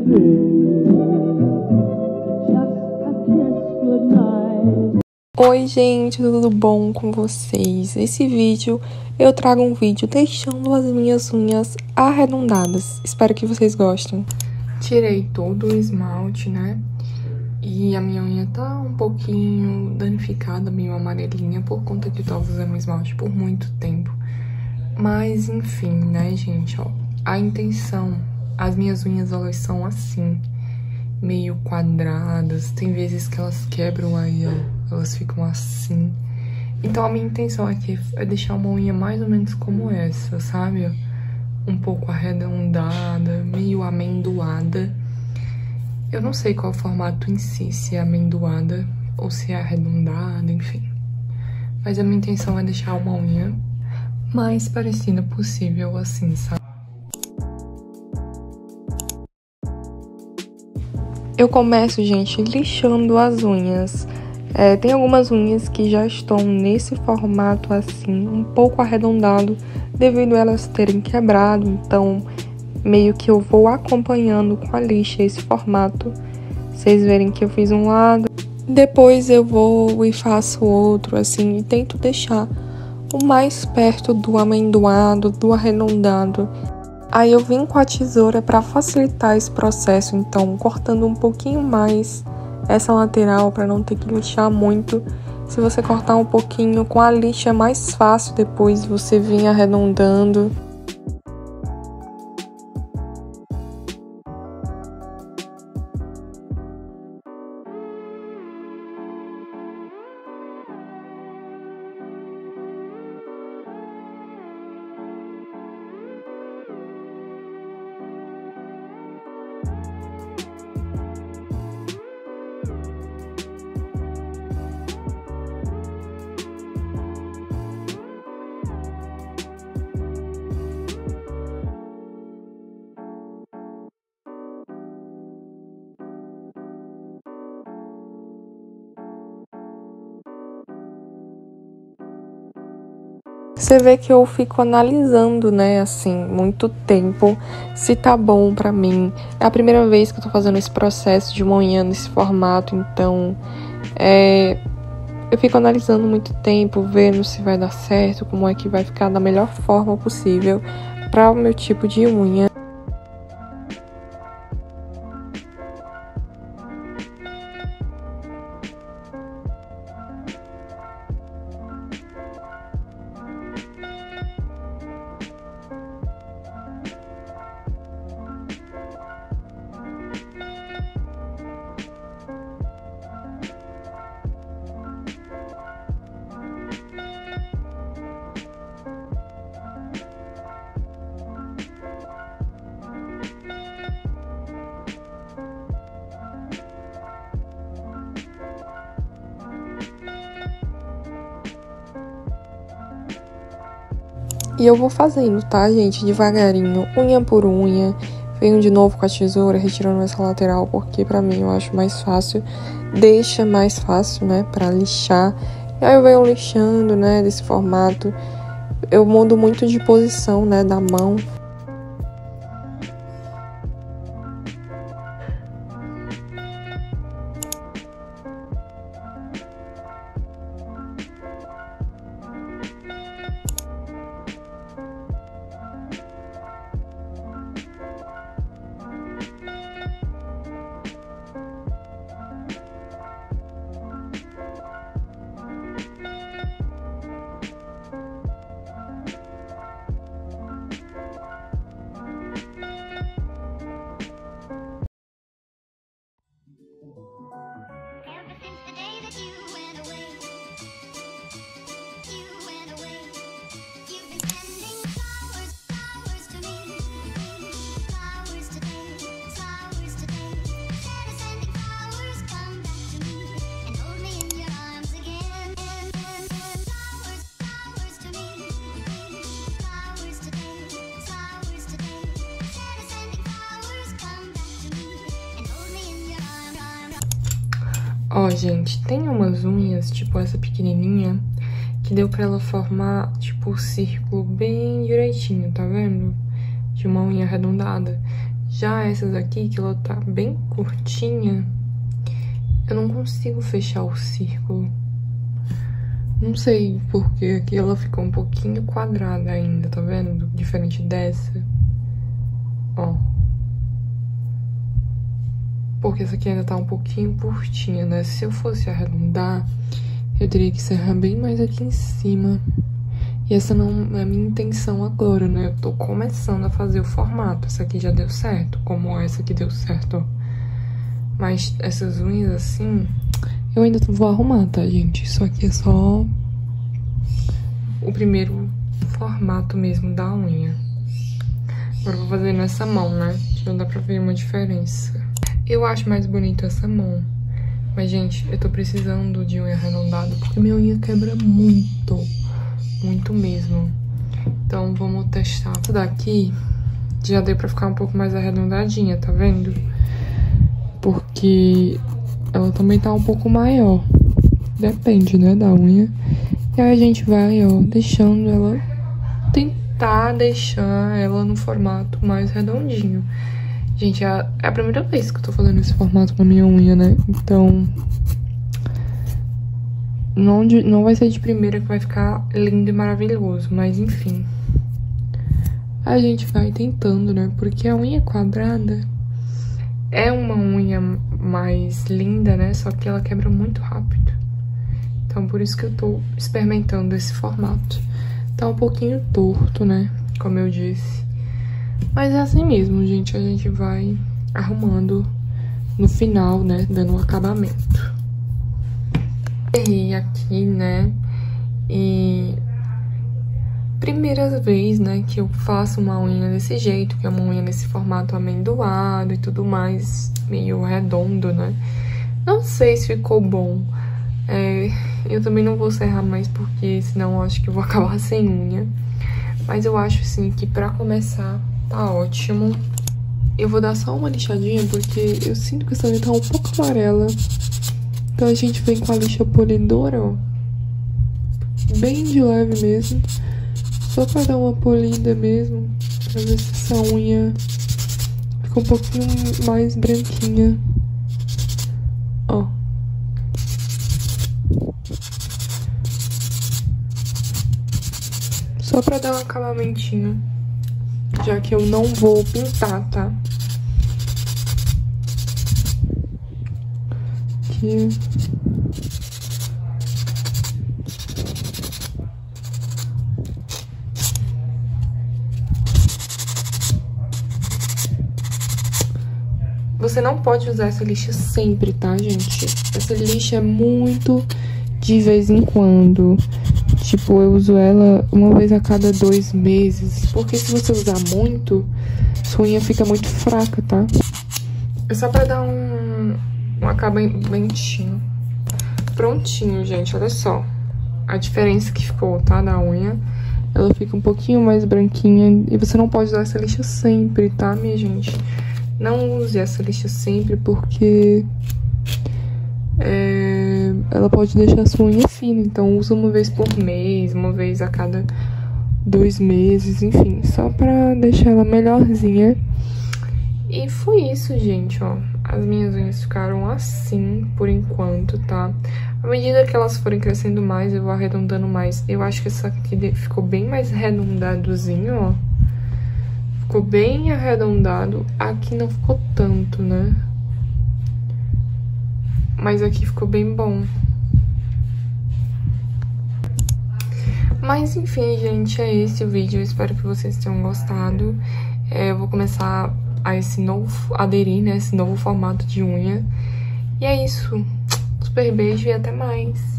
Oi gente, tudo bom com vocês? Nesse vídeo eu trago um vídeo deixando as minhas unhas arredondadas. Espero que vocês gostem. Tirei todo o esmalte, né? E a minha unha tá um pouquinho danificada, meio amarelinha, por conta que eu tava usando o esmalte por muito tempo. Mas enfim, né, gente, ó. A intenção, as minhas unhas, elas são assim, meio quadradas. Tem vezes que elas quebram aí, ó. Elas ficam assim. Então a minha intenção aqui é deixar uma unha mais ou menos como essa, sabe? Um pouco arredondada, meio amendoada. Eu não sei qual é o formato em si, se é amendoada ou se é arredondada, enfim. Mas a minha intenção é deixar uma unha mais parecida possível assim, sabe? Eu começo, gente, lixando as unhas. Tem algumas unhas que já estão nesse formato assim, um pouco arredondado, devido a elas terem quebrado. Então, meio que eu vou acompanhando com a lixa esse formato. Vocês verem que eu fiz um lado, depois eu vou e faço outro, assim, e tento deixar o mais perto do amendoado, do arredondado. Aí eu vim com a tesoura para facilitar esse processo, então cortando um pouquinho mais essa lateral para não ter que lixar muito. Se você cortar um pouquinho com a lixa é mais fácil depois você vir arredondando. Você vê que eu fico analisando, né, assim, muito tempo, se tá bom pra mim. É a primeira vez que eu tô fazendo esse processo de uma unha nesse formato, então eu fico analisando muito tempo, vendo se vai dar certo, como é que vai ficar da melhor forma possível para o meu tipo de unha. E eu vou fazendo, tá, gente? Devagarinho, unha por unha. Venho de novo com a tesoura, retirando essa lateral, porque pra mim eu acho mais fácil. Deixa mais fácil, né, pra lixar. E aí eu venho lixando, né, desse formato. Eu mudo muito de posição, né, da mão. Ó, gente, tem umas unhas, tipo essa pequenininha, que deu pra ela formar, tipo, o círculo bem direitinho, tá vendo? De uma unha arredondada. Já essas aqui, que ela tá bem curtinha, eu não consigo fechar o círculo. Não sei porque aqui ela ficou um pouquinho quadrada ainda, tá vendo? Diferente dessa. Ó. Porque essa aqui ainda tá um pouquinho curtinha, né? Se eu fosse arredondar, eu teria que serrar bem mais aqui em cima. E essa não é a minha intenção agora, né? Eu tô começando a fazer o formato. Essa aqui já deu certo, como essa aqui deu certo, ó. Mas essas unhas assim, eu ainda vou arrumar, tá, gente? Isso aqui é só o primeiro formato mesmo da unha. Agora eu vou fazer nessa mão, né? Já dá pra ver uma diferença. Eu acho mais bonito essa mão. Mas, gente, eu tô precisando de unha arredondada porque minha unha quebra muito. Muito mesmo. Então, vamos testar. Essa daqui já deu pra ficar um pouco mais arredondadinha, tá vendo? Porque ela também tá um pouco maior. Depende, né, da unha. E aí a gente vai, ó, deixando ela... Tentar deixar ela no formato mais redondinho. Gente, é a primeira vez que eu tô fazendo esse formato na minha unha, né? Então... Não vai ser de primeira que vai ficar lindo e maravilhoso. Mas, enfim. A gente vai tentando, né? Porque a unha quadrada... É uma unha mais linda, né? Só que ela quebra muito rápido. Então, por isso que eu tô experimentando esse formato. Tá um pouquinho torto, né? Como eu disse. Mas é assim mesmo, gente. A gente vai arrumando no final, né? Dando um acabamento. E aqui, né? E... primeira vez, né, que eu faço uma unha desse jeito, que é uma unha nesse formato amendoado e tudo mais, meio redondo, né? Não sei se ficou bom. Eu também não vou serrar mais, porque senão eu acho que eu vou acabar sem unha. Mas eu acho, assim, que pra começar, tá ótimo. Eu vou dar só uma lixadinha, porque eu sinto que essa unha tá um pouco amarela. Então a gente vem com a lixa polidora, ó. Bem de leve mesmo. Só pra dar uma polida mesmo, pra ver se essa unha fica um pouquinho mais branquinha. Ó. Só pra dar um acabamentinho, já que eu não vou pintar, tá? Aqui. Você não pode usar essa lixa sempre, tá, gente? Essa lixa é muito de vez em quando. Tipo, eu uso ela uma vez a cada 2 meses. Porque se você usar muito, sua unha fica muito fraca, tá? É só pra dar um acabamentinho. Prontinho, gente, olha só. A diferença que ficou, tá, da unha. Ela fica um pouquinho mais branquinha. E você não pode usar essa lixa sempre, tá, minha gente? Não use essa lixa sempre, porque ela pode deixar a sua unha fina. Então, usa uma vez por mês, uma vez a cada 2 meses, enfim. Só pra deixar ela melhorzinha. E foi isso, gente, ó. As minhas unhas ficaram assim, por enquanto, tá? À medida que elas forem crescendo mais, eu vou arredondando mais. Eu acho que essa aqui ficou bem mais arredondadozinho, ó. Ficou bem arredondado. Aqui não ficou tanto, né? Mas aqui ficou bem bom. Mas, enfim, gente, é esse o vídeo. Eu espero que vocês tenham gostado. Eu vou começar a aderir, né? Esse novo formato de unha. E é isso. Super beijo e até mais.